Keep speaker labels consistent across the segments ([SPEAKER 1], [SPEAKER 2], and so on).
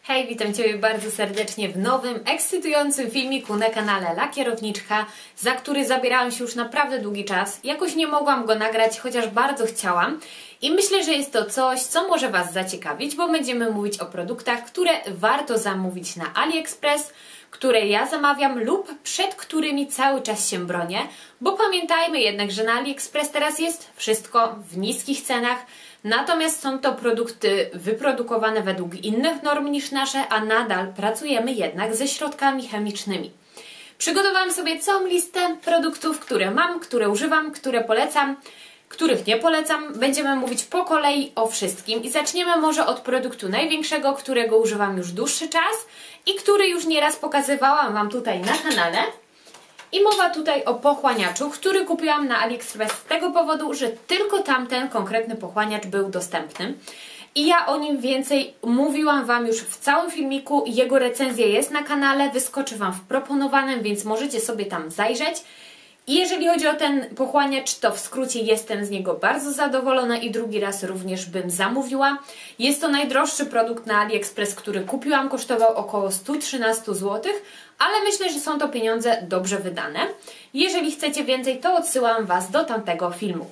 [SPEAKER 1] Hej, witam Ciebie bardzo serdecznie w nowym, ekscytującym filmiku na kanale Lakierowniczka, za który zabierałam się już naprawdę długi czas. Jakoś nie mogłam go nagrać, chociaż bardzo chciałam. I myślę, że jest to coś, co może Was zaciekawić, bo będziemy mówić o produktach, które warto zamówić na AliExpress, które ja zamawiam lub przed którymi cały czas się bronię, bo pamiętajmy jednak, że na AliExpress teraz jest wszystko w niskich cenach, natomiast są to produkty wyprodukowane według innych norm niż nasze, a nadal pracujemy jednak ze środkami chemicznymi. Przygotowałam sobie całą listę produktów, które mam, które używam, które polecam, których nie polecam. Będziemy mówić po kolei o wszystkim i zaczniemy może od produktu największego, którego używam już dłuższy czas i który już nieraz pokazywałam Wam tutaj na kanale. I mowa tutaj o pochłaniaczu, który kupiłam na AliExpress z tego powodu, że tylko tamten konkretny pochłaniacz był dostępny. I ja o nim więcej mówiłam Wam już w całym filmiku. Jego recenzja jest na kanale, wyskoczy Wam w proponowanym, więc możecie sobie tam zajrzeć. I jeżeli chodzi o ten pochłaniacz, to w skrócie jestem z niego bardzo zadowolona i drugi raz również bym zamówiła. Jest to najdroższy produkt na AliExpress, który kupiłam, kosztował około 113 zł, ale myślę, że są to pieniądze dobrze wydane. Jeżeli chcecie więcej, to odsyłam Was do tamtego filmu.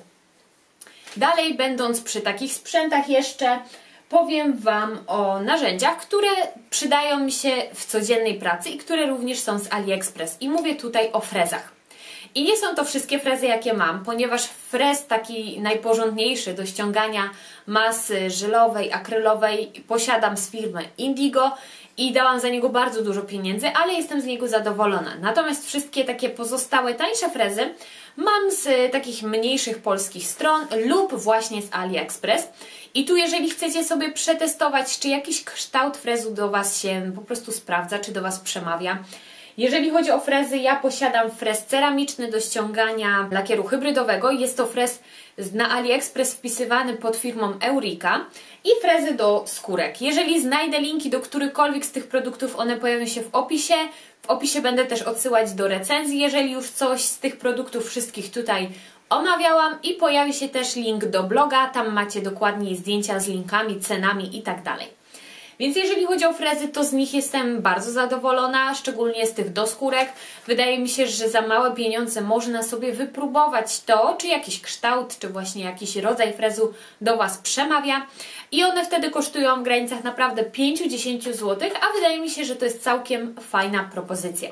[SPEAKER 1] Dalej, będąc przy takich sprzętach jeszcze, powiem Wam o narzędziach, które przydają mi się w codziennej pracy i które również są z AliExpress. I mówię tutaj o frezach. I nie są to wszystkie frezy, jakie mam, ponieważ frez taki najporządniejszy do ściągania masy żelowej, akrylowej posiadam z firmy Indigo i dałam za niego bardzo dużo pieniędzy, ale jestem z niego zadowolona. Natomiast wszystkie takie pozostałe, tańsze frezy mam z takich mniejszych polskich stron lub właśnie z AliExpress. I tu jeżeli chcecie sobie przetestować, czy jakiś kształt frezu do Was się po prostu sprawdza, czy do Was przemawia. Jeżeli chodzi o frezy, ja posiadam frez ceramiczny do ściągania lakieru hybrydowego. Jest to frez na AliExpress wpisywany pod firmą Eureka i frezy do skórek. Jeżeli znajdę linki do którychkolwiek z tych produktów, one pojawią się w opisie. W opisie będę też odsyłać do recenzji, jeżeli już coś z tych produktów wszystkich tutaj omawiałam, i pojawi się też link do bloga, tam macie dokładnie zdjęcia z linkami, cenami itd. Więc jeżeli chodzi o frezy, to z nich jestem bardzo zadowolona, szczególnie z tych do skórek. Wydaje mi się, że za małe pieniądze można sobie wypróbować to, czy jakiś kształt, czy właśnie jakiś rodzaj frezu do Was przemawia. I one wtedy kosztują w granicach naprawdę 5-10 zł, a wydaje mi się, że to jest całkiem fajna propozycja.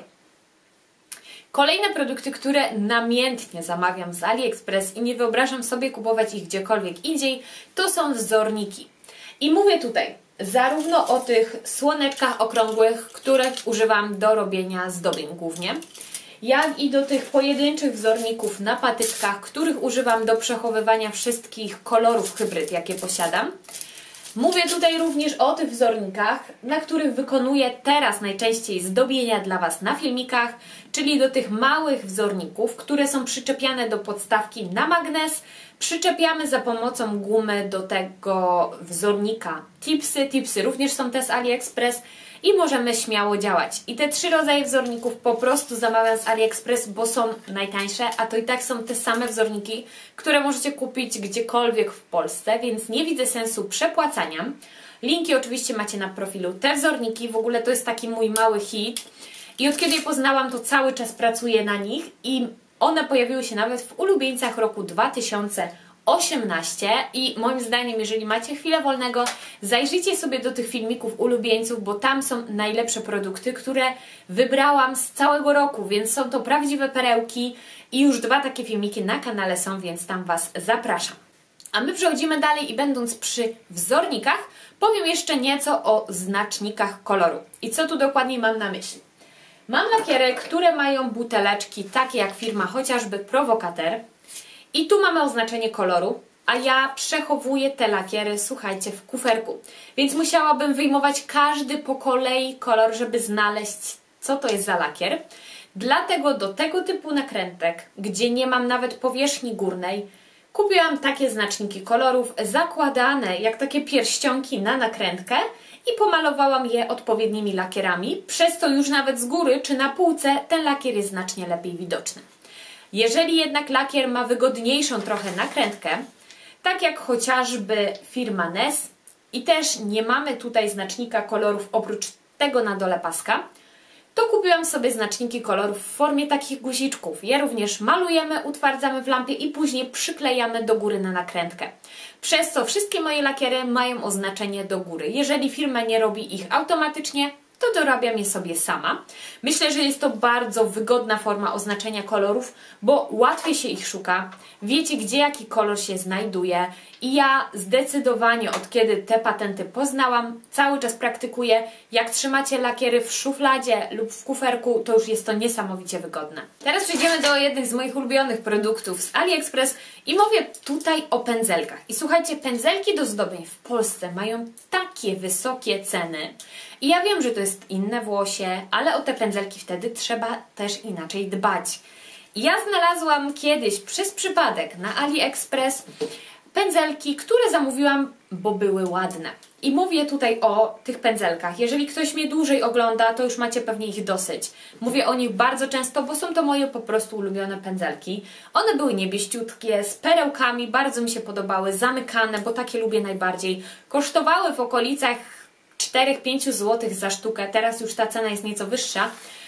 [SPEAKER 1] Kolejne produkty, które namiętnie zamawiam z AliExpress i nie wyobrażam sobie kupować ich gdziekolwiek indziej, to są wzorniki. I mówię tutaj zarówno o tych słoneczkach okrągłych, które używam do robienia zdobień głównie, jak i do tych pojedynczych wzorników na patyczkach, których używam do przechowywania wszystkich kolorów hybryd, jakie posiadam. Mówię tutaj również o tych wzornikach, na których wykonuję teraz najczęściej zdobienia dla Was na filmikach, czyli do tych małych wzorników, które są przyczepiane do podstawki na magnes. Przyczepiamy za pomocą gumy do tego wzornika tipsy. Tipsy również są te z AliExpress i możemy śmiało działać. I te 3 rodzaje wzorników po prostu zamawiam z AliExpress, bo są najtańsze, a to i tak są te same wzorniki, które możecie kupić gdziekolwiek w Polsce, więc nie widzę sensu przepłacania. Linki oczywiście macie na profilu. Te wzorniki, w ogóle to jest taki mój mały hit i od kiedy je poznałam, to cały czas pracuję na nich i one pojawiły się nawet w ulubieńcach roku 2018 i moim zdaniem, jeżeli macie chwilę wolnego, zajrzyjcie sobie do tych filmików ulubieńców, bo tam są najlepsze produkty, które wybrałam z całego roku, więc są to prawdziwe perełki i już 2 takie filmiki na kanale są, więc tam Was zapraszam. A my przechodzimy dalej i będąc przy wzornikach, powiem jeszcze nieco o znacznikach koloru. I co tu dokładnie mam na myśli? Mam lakiery, które mają buteleczki, takie jak firma chociażby Provocateur. I tu mamy oznaczenie koloru, a ja przechowuję te lakiery, słuchajcie, w kuferku. Więc musiałabym wyjmować każdy po kolei kolor, żeby znaleźć, co to jest za lakier. Dlatego do tego typu nakrętek, gdzie nie mam nawet powierzchni górnej, kupiłam takie znaczniki kolorów zakładane jak takie pierścionki na nakrętkę i pomalowałam je odpowiednimi lakierami. Przez to już nawet z góry czy na półce ten lakier jest znacznie lepiej widoczny. Jeżeli jednak lakier ma wygodniejszą trochę nakrętkę, tak jak chociażby firma NES, i też nie mamy tutaj znacznika kolorów oprócz tego na dole paska, to kupiłam sobie znaczniki kolorów w formie takich guziczków. Je również malujemy, utwardzamy w lampie i później przyklejamy do góry na nakrętkę. Przez co wszystkie moje lakiery mają oznaczenie do góry. Jeżeli firma nie robi ich automatycznie, to dorabiam je sobie sama. Myślę, że jest to bardzo wygodna forma oznaczenia kolorów, bo łatwiej się ich szuka, wiecie gdzie jaki kolor się znajduje i ja zdecydowanie od kiedy te patenty poznałam, cały czas praktykuję. Jak trzymacie lakiery w szufladzie lub w kuferku, to już jest to niesamowicie wygodne. Teraz przejdziemy do jednych z moich ulubionych produktów z AliExpress i mówię tutaj o pędzelkach. I słuchajcie, pędzelki do zdobień w Polsce mają takie wysokie ceny. I ja wiem, że to jest inne włosie, ale o te pędzelki wtedy trzeba też inaczej dbać. Ja znalazłam kiedyś przez przypadek na AliExpress pędzelki, które zamówiłam, bo były ładne. I mówię tutaj o tych pędzelkach. Jeżeli ktoś mnie dłużej ogląda, to już macie pewnie ich dosyć. Mówię o nich bardzo często, bo są to moje po prostu ulubione pędzelki. One były niebieściutkie, z perełkami, bardzo mi się podobały, zamykane, bo takie lubię najbardziej. Kosztowały w okolicach 4-5 zł za sztukę, teraz już ta cena jest nieco wyższa,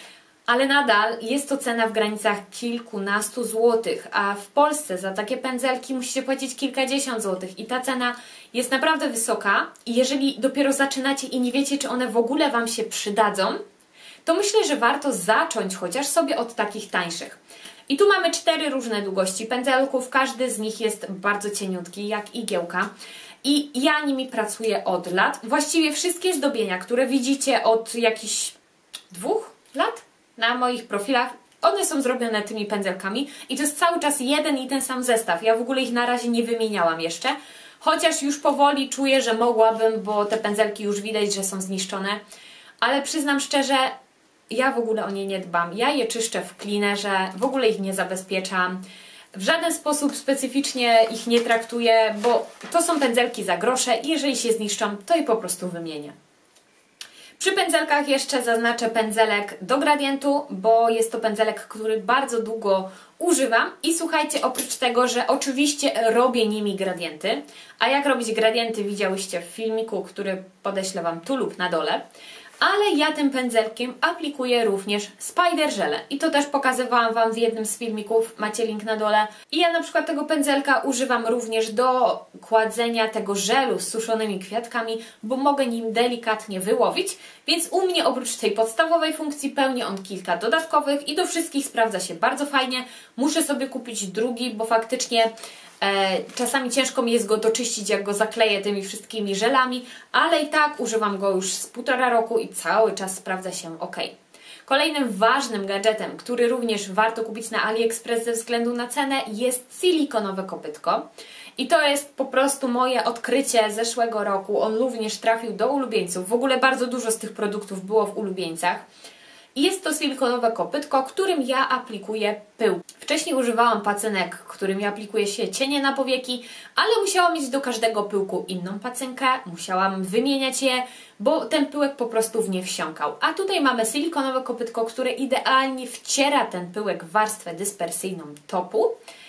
[SPEAKER 1] ale nadal jest to cena w granicach kilkunastu złotych, a w Polsce za takie pędzelki musicie płacić kilkadziesiąt złotych i ta cena jest naprawdę wysoka i jeżeli dopiero zaczynacie i nie wiecie, czy one w ogóle Wam się przydadzą, to myślę, że warto zacząć chociaż sobie od takich tańszych. I tu mamy 4 różne długości pędzelków, każdy z nich jest bardzo cieniutki, jak igiełka. I ja nimi pracuję od lat. Właściwie wszystkie zdobienia, które widzicie od jakichś 2 lat na moich profilach, one są zrobione tymi pędzelkami i to jest cały czas jeden i ten sam zestaw. Ja w ogóle ich na razie nie wymieniałam jeszcze, chociaż już powoli czuję, że mogłabym, bo te pędzelki już widać, że są zniszczone, ale przyznam szczerze, ja w ogóle o nie nie dbam. Ja je czyszczę w cleanerze, w ogóle ich nie zabezpieczam. W żaden sposób specyficznie ich nie traktuję, bo to są pędzelki za grosze i jeżeli się zniszczą, to je po prostu wymienię. Przy pędzelkach jeszcze zaznaczę pędzelek do gradientu, bo jest to pędzelek, który bardzo długo używam i słuchajcie, oprócz tego, że oczywiście robię nimi gradienty, a jak robić gradienty widziałyście w filmiku, który podeślę Wam tu lub na dole, ale ja tym pędzelkiem aplikuję również spider żele i to też pokazywałam Wam w jednym z filmików, macie link na dole. I ja na przykład tego pędzelka używam również do kładzenia tego żelu z suszonymi kwiatkami, bo mogę nim delikatnie wyłowić, więc u mnie oprócz tej podstawowej funkcji pełni on kilka dodatkowych i do wszystkich sprawdza się bardzo fajnie. Muszę sobie kupić drugi, bo faktycznie czasami ciężko mi jest go doczyścić, jak go zakleję tymi wszystkimi żelami, ale i tak używam go już z 1,5 roku i cały czas sprawdza się ok. Kolejnym ważnym gadżetem, który również warto kupić na AliExpress ze względu na cenę, jest silikonowe kopytko. I to jest po prostu moje odkrycie zeszłego roku. On również trafił do ulubieńców. W ogóle bardzo dużo z tych produktów było w ulubieńcach. I jest to silikonowe kopytko, którym ja aplikuję pył. Wcześniej używałam pacynek, którym aplikuje się cienie na powieki, ale musiałam mieć do każdego pyłku inną pacynkę, musiałam wymieniać je, bo ten pyłek po prostu w nie wsiąkał. A tutaj mamy silikonowe kopytko, które idealnie wciera ten pyłek w warstwę dyspersyjną topu.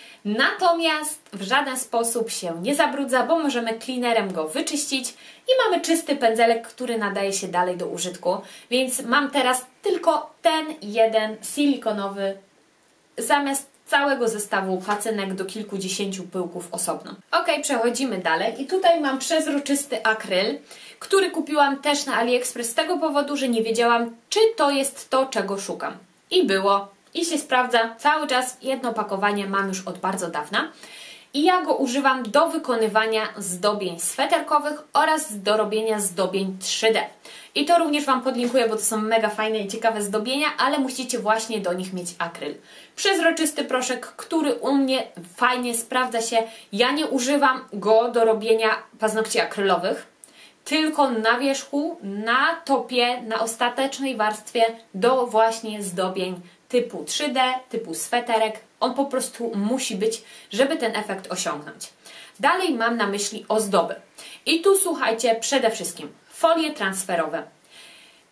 [SPEAKER 1] Natomiast w żaden sposób się nie zabrudza, bo możemy cleanerem go wyczyścić i mamy czysty pędzelek, który nadaje się dalej do użytku. Więc mam teraz tylko ten jeden silikonowy zamiast całego zestawu pacynek do kilkudziesięciu pyłków osobno. Ok, przechodzimy dalej i tutaj mam przezroczysty akryl, który kupiłam też na AliExpress z tego powodu, że nie wiedziałam, czy to jest to, czego szukam. I było. I się sprawdza, cały czas jedno opakowanie mam już od bardzo dawna i ja go używam do wykonywania zdobień sweterkowych oraz do robienia zdobień 3D. I to również Wam podlinkuję, bo to są mega fajne i ciekawe zdobienia, ale musicie właśnie do nich mieć akryl. Przezroczysty proszek, który u mnie fajnie sprawdza się. Ja nie używam go do robienia paznokci akrylowych, tylko na wierzchu, na topie, na ostatecznej warstwie do właśnie zdobień typu 3D, typu sweterek. On po prostu musi być, żeby ten efekt osiągnąć. Dalej mam na myśli ozdoby. I tu słuchajcie, przede wszystkim folie transferowe.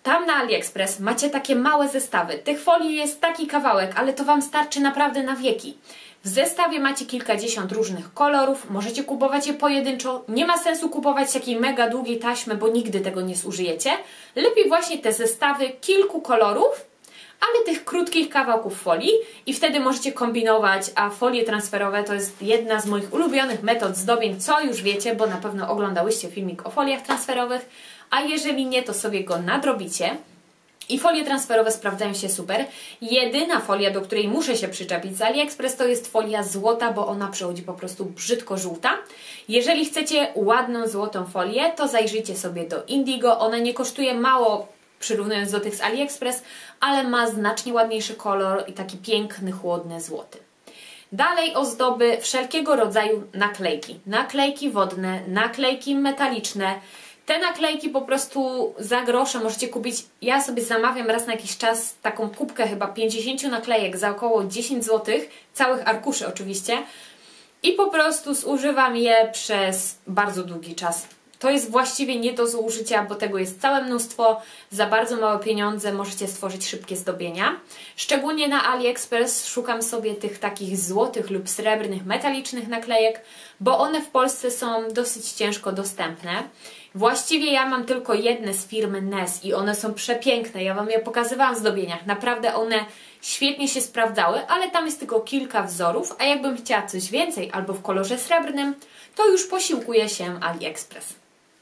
[SPEAKER 1] Tam na AliExpress macie takie małe zestawy. Tych folii jest taki kawałek, ale to Wam starczy naprawdę na wieki. W zestawie macie kilkadziesiąt różnych kolorów, możecie kupować je pojedynczo. Nie ma sensu kupować takiej mega długiej taśmy, bo nigdy tego nie zużyjecie. Lepiej właśnie te zestawy kilku kolorów, ale tych krótkich kawałków folii i wtedy możecie kombinować, a folie transferowe to jest jedna z moich ulubionych metod zdobień, co już wiecie, bo na pewno oglądałyście filmik o foliach transferowych, a jeżeli nie, to sobie go nadrobicie. I folie transferowe sprawdzają się super. Jedyna folia, do której muszę się przyczepić z AliExpress, to jest folia złota, bo ona przychodzi po prostu brzydko żółta. Jeżeli chcecie ładną złotą folię, to zajrzyjcie sobie do Indigo. Ona nie kosztuje mało, przyrównując do tych z AliExpress, ale ma znacznie ładniejszy kolor i taki piękny, chłodny złoty. Dalej ozdoby, wszelkiego rodzaju naklejki. Naklejki wodne, naklejki metaliczne. Te naklejki po prostu za grosze możecie kupić. Ja sobie zamawiam raz na jakiś czas taką kubkę chyba 50 naklejek za około 10 zł, całych arkuszy oczywiście. I po prostu zużywam je przez bardzo długi czas. To jest właściwie nie do zużycia, bo tego jest całe mnóstwo. Za bardzo małe pieniądze możecie stworzyć szybkie zdobienia. Szczególnie na AliExpress szukam sobie tych takich złotych lub srebrnych, metalicznych naklejek, bo one w Polsce są dosyć ciężko dostępne. Właściwie ja mam tylko jedne z firmy NES i one są przepiękne. Ja Wam je pokazywałam w zdobieniach. Naprawdę one świetnie się sprawdzały, ale tam jest tylko kilka wzorów, a jakbym chciała coś więcej albo w kolorze srebrnym, to już posiłkuję się AliExpress.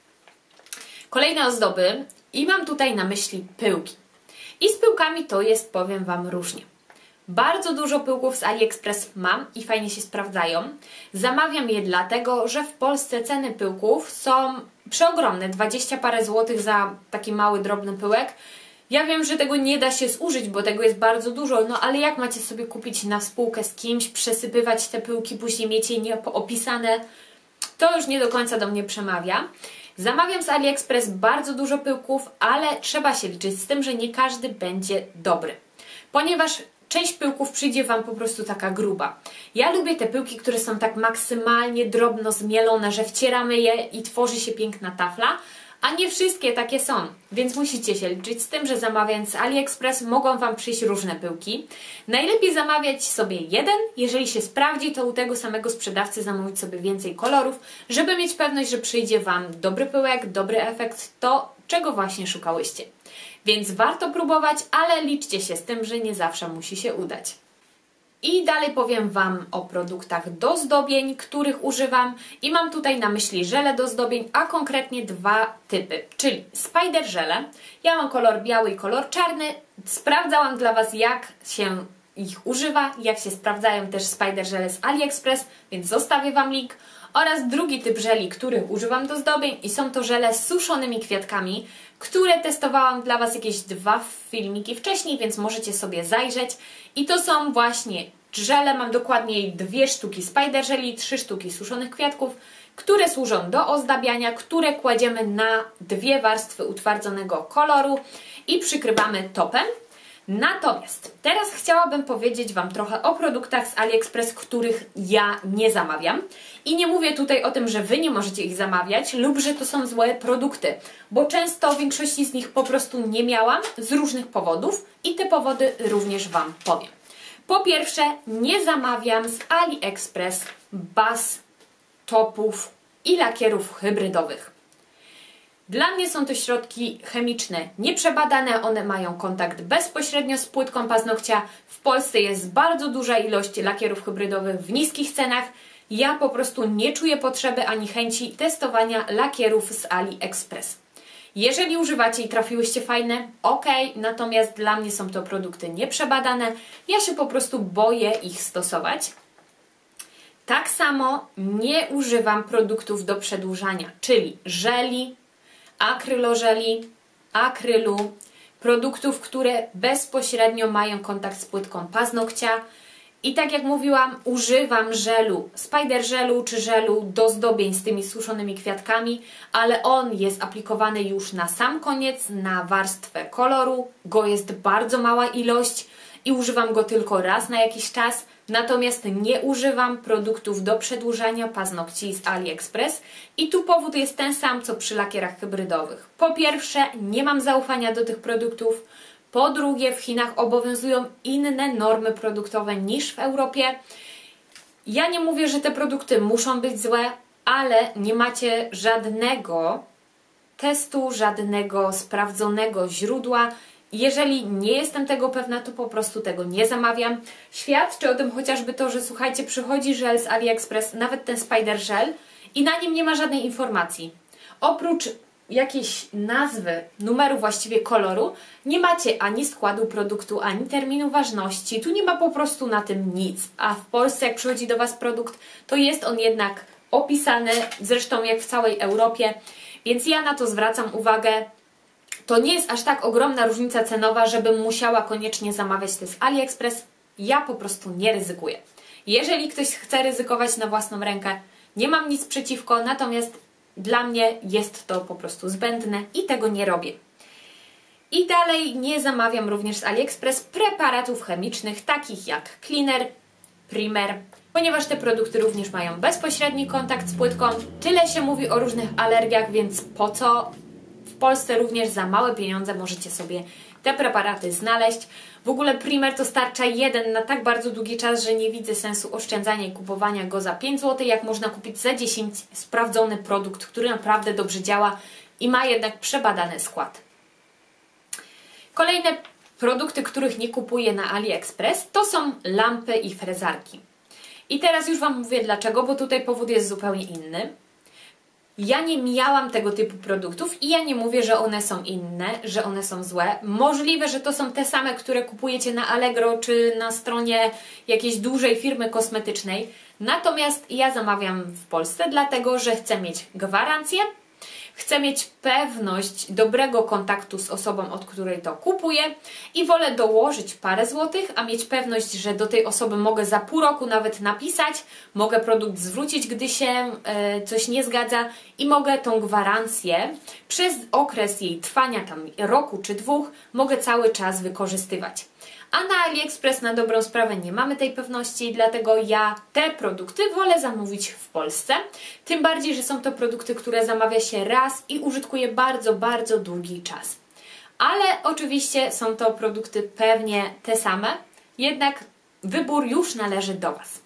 [SPEAKER 1] Kolejne ozdoby i mam tutaj na myśli pyłki. I z pyłkami to jest, powiem Wam, różnie. Bardzo dużo pyłków z AliExpress mam i fajnie się sprawdzają. Zamawiam je dlatego, że w Polsce ceny pyłków są przeogromne. 20 parę złotych za taki mały, drobny pyłek. Ja wiem, że tego nie da się zużyć, bo tego jest bardzo dużo, no ale jak macie sobie kupić na spółkę z kimś, przesypywać te pyłki, później mieć je nieopisane, to już nie do końca do mnie przemawia. Zamawiam z AliExpress bardzo dużo pyłków, ale trzeba się liczyć z tym, że nie każdy będzie dobry. Ponieważ część pyłków przyjdzie Wam po prostu taka gruba. Ja lubię te pyłki, które są tak maksymalnie drobno zmielone, że wcieramy je i tworzy się piękna tafla, a nie wszystkie takie są. Więc musicie się liczyć z tym, że zamawiając z AliExpress mogą Wam przyjść różne pyłki. Najlepiej zamawiać sobie jeden, jeżeli się sprawdzi, to u tego samego sprzedawcy zamówić sobie więcej kolorów, żeby mieć pewność, że przyjdzie Wam dobry pyłek, dobry efekt, to czego właśnie szukałyście. Więc warto próbować, ale liczcie się z tym, że nie zawsze musi się udać. I dalej powiem Wam o produktach do zdobień, których używam i mam tutaj na myśli żele do zdobień, a konkretnie dwa typy, czyli spider żele. Ja mam kolor biały i kolor czarny. Sprawdzałam dla Was, jak się ich używa, jak się sprawdzają też spider żele z AliExpress, więc zostawię Wam link. Oraz drugi typ żeli, których używam do zdobień i są to żele z suszonymi kwiatkami, które testowałam dla Was jakieś 2 filmiki wcześniej, więc możecie sobie zajrzeć. I to są właśnie żele, mam dokładniej 2 sztuki spider żeli, 3 sztuki suszonych kwiatków, które służą do ozdabiania, które kładziemy na 2 warstwy utwardzonego koloru i przykrywamy topem. Natomiast teraz chciałabym powiedzieć Wam trochę o produktach z AliExpress, których ja nie zamawiam. I nie mówię tutaj o tym, że Wy nie możecie ich zamawiać lub że to są złe produkty, bo często większości z nich po prostu nie miałam z różnych powodów i te powody również Wam powiem. Po pierwsze, nie zamawiam z AliExpress baz, topów i lakierów hybrydowych. Dla mnie są to środki chemiczne nieprzebadane, one mają kontakt bezpośrednio z płytką paznokcia. W Polsce jest bardzo duża ilość lakierów hybrydowych w niskich cenach. Ja po prostu nie czuję potrzeby ani chęci testowania lakierów z AliExpress. Jeżeli używacie i trafiłyście fajne, ok, natomiast dla mnie są to produkty nieprzebadane. Ja się po prostu boję ich stosować. Tak samo nie używam produktów do przedłużania, czyli żeli, akrylożeli, akrylu, produktów, które bezpośrednio mają kontakt z płytką paznokcia. I tak jak mówiłam, używam żelu, spider żelu czy żelu do zdobień z tymi suszonymi kwiatkami, ale on jest aplikowany już na sam koniec, na warstwę koloru. Go jest bardzo mała ilość i używam go tylko raz na jakiś czas. natomiast nie używam produktów do przedłużania paznokci z AliExpress i tu powód jest ten sam, co przy lakierach hybrydowych. Po pierwsze, nie mam zaufania do tych produktów. Po drugie, w Chinach obowiązują inne normy produktowe niż w Europie. Ja nie mówię, że te produkty muszą być złe, ale nie macie żadnego testu, żadnego sprawdzonego źródła. Jeżeli nie jestem tego pewna, to po prostu tego nie zamawiam. Świadczy o tym chociażby to, że słuchajcie, przychodzi żel z AliExpress, nawet ten Spider Gel i na nim nie ma żadnej informacji. Oprócz jakiejś nazwy, numeru właściwie koloru, nie macie ani składu produktu, ani terminu ważności. Tu nie ma po prostu na tym nic. A w Polsce jak przychodzi do Was produkt, to jest on jednak opisany, zresztą jak w całej Europie, więc ja na to zwracam uwagę. To nie jest aż tak ogromna różnica cenowa, żebym musiała koniecznie zamawiać to z AliExpress. Ja po prostu nie ryzykuję. Jeżeli ktoś chce ryzykować na własną rękę, nie mam nic przeciwko, natomiast dla mnie jest to po prostu zbędne i tego nie robię. I dalej nie zamawiam również z AliExpress preparatów chemicznych, takich jak cleaner, primer, ponieważ te produkty również mają bezpośredni kontakt z płytką. Tyle się mówi o różnych alergiach, więc po co? W Polsce również za małe pieniądze możecie sobie te preparaty znaleźć. W ogóle primer to starcza jeden na tak bardzo długi czas, że nie widzę sensu oszczędzania i kupowania go za 5 zł, jak można kupić za 10 sprawdzony produkt, który naprawdę dobrze działa i ma jednak przebadany skład. Kolejne produkty, których nie kupuję na AliExpress, to są lampy i frezarki. I teraz już Wam mówię dlaczego, bo tutaj powód jest zupełnie inny. Ja nie miałam tego typu produktów i ja nie mówię, że one są inne, że one są złe. Możliwe, że to są te same, które kupujecie na Allegro czy na stronie jakiejś dużej firmy kosmetycznej. Natomiast ja zamawiam w Polsce, dlatego że chcę mieć gwarancję, chcę mieć pewność dobrego kontaktu z osobą, od której to kupuję i wolę dołożyć parę złotych, a mieć pewność, że do tej osoby mogę za pół roku nawet napisać, mogę produkt zwrócić, gdy się coś nie zgadza i mogę tą gwarancję przez okres jej trwania, tam roku czy 2, mogę cały czas wykorzystywać. A na AliExpress na dobrą sprawę nie mamy tej pewności, dlatego ja te produkty wolę zamówić w Polsce. Tym bardziej, że są to produkty, które zamawia się raz i użytkuje bardzo, bardzo długi czas. Ale oczywiście są to produkty pewnie te same, jednak wybór już należy do Was.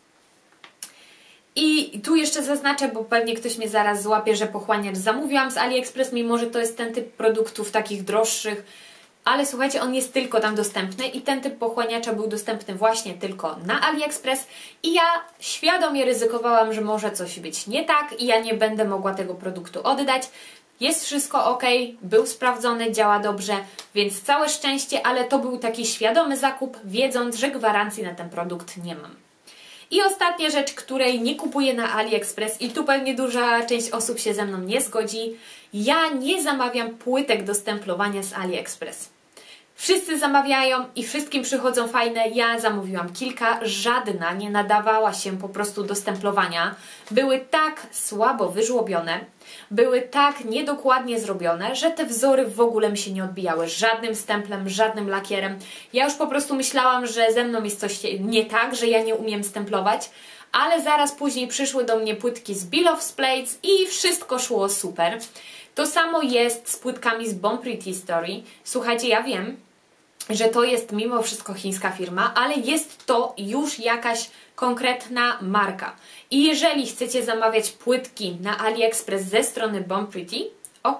[SPEAKER 1] I tu jeszcze zaznaczę, bo pewnie ktoś mnie zaraz złapie, że pochłaniacz zamówiłam z AliExpress, mimo że to jest ten typ produktów takich droższych, ale słuchajcie, on jest tylko tam dostępny i ten typ pochłaniacza był dostępny właśnie tylko na AliExpress i ja świadomie ryzykowałam, że może coś być nie tak i ja nie będę mogła tego produktu oddać. Jest wszystko ok, był sprawdzony, działa dobrze, więc całe szczęście, ale to był taki świadomy zakup, wiedząc, że gwarancji na ten produkt nie mam. I ostatnia rzecz, której nie kupuję na AliExpress i tu pewnie duża część osób się ze mną nie zgodzi, ja nie zamawiam płytek do stemplowania z AliExpress. Wszyscy zamawiają i wszystkim przychodzą fajne, ja zamówiłam kilka, żadna nie nadawała się po prostu do stemplowania. Były tak słabo wyżłobione, były tak niedokładnie zrobione, że te wzory w ogóle mi się nie odbijały żadnym stemplem, żadnym lakierem. Ja już po prostu myślałam, że ze mną jest coś nie tak, że ja nie umiem stemplować, ale zaraz później przyszły do mnie płytki z Bill of Plates i wszystko szło super. To samo jest z płytkami z Bon Pretty Story. Słuchajcie, ja wiem, że to jest mimo wszystko chińska firma, ale jest to już jakaś konkretna marka. I jeżeli chcecie zamawiać płytki na AliExpress ze strony Bon Pretty, ok,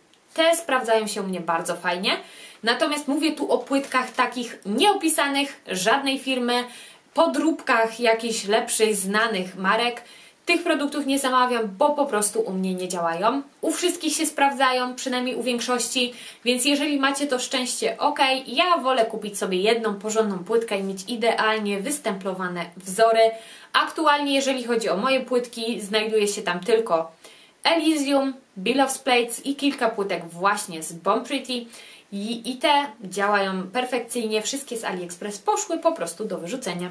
[SPEAKER 1] te sprawdzają się u mnie bardzo fajnie. Natomiast mówię tu o płytkach takich nieopisanych żadnej firmy, podróbkach jakichś lepszych, znanych marek. Tych produktów nie zamawiam, bo po prostu u mnie nie działają. U wszystkich się sprawdzają, przynajmniej u większości, więc jeżeli macie to szczęście, ok, ja wolę kupić sobie jedną porządną płytkę i mieć idealnie wystemplowane wzory. Aktualnie, jeżeli chodzi o moje płytki, znajduje się tam tylko Elysium, Bill of Plates i kilka płytek właśnie z Bon Pretty. I te działają perfekcyjnie, wszystkie z AliExpress poszły po prostu do wyrzucenia.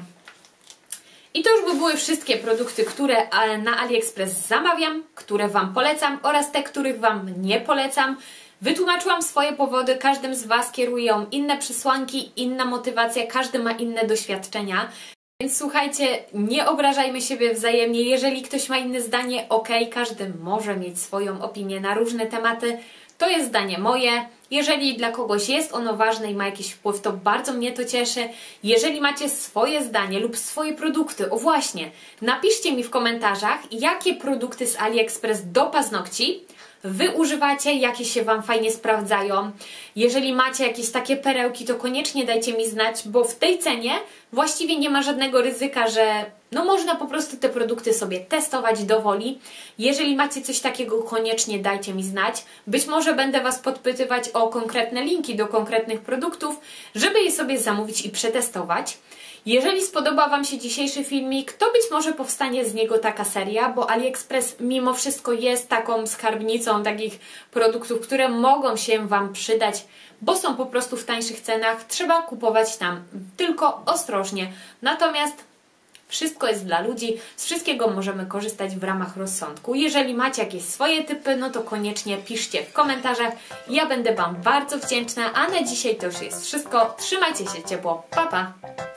[SPEAKER 1] I to już by były wszystkie produkty, które na AliExpress zamawiam, które Wam polecam oraz te, których Wam nie polecam. Wytłumaczyłam swoje powody, każdym z Was kierują inne przesłanki, inna motywacja, każdy ma inne doświadczenia. Więc słuchajcie, nie obrażajmy siebie wzajemnie. Jeżeli ktoś ma inne zdanie, okej, każdy może mieć swoją opinię na różne tematy. To jest zdanie moje. Jeżeli dla kogoś jest ono ważne i ma jakiś wpływ, to bardzo mnie to cieszy. Jeżeli macie swoje zdanie lub swoje produkty, o właśnie, napiszcie mi w komentarzach, jakie produkty z AliExpress do paznokci Wy używacie, jakie się Wam fajnie sprawdzają. Jeżeli macie jakieś takie perełki, to koniecznie dajcie mi znać, bo w tej cenie właściwie nie ma żadnego ryzyka, że no można po prostu te produkty sobie testować do woli. Jeżeli macie coś takiego, koniecznie dajcie mi znać. Być może będę Was podpytywać o konkretne linki do konkretnych produktów, żeby je sobie zamówić i przetestować. Jeżeli spodoba Wam się dzisiejszy filmik, to być może powstanie z niego taka seria, bo AliExpress mimo wszystko jest taką skarbnicą takich produktów, które mogą się Wam przydać, bo są po prostu w tańszych cenach. Trzeba kupować tam tylko ostrożnie. Natomiast wszystko jest dla ludzi, z wszystkiego możemy korzystać w ramach rozsądku. Jeżeli macie jakieś swoje typy, no to koniecznie piszcie w komentarzach. Ja będę Wam bardzo wdzięczna, a na dzisiaj to już jest wszystko. Trzymajcie się ciepło. Pa, pa!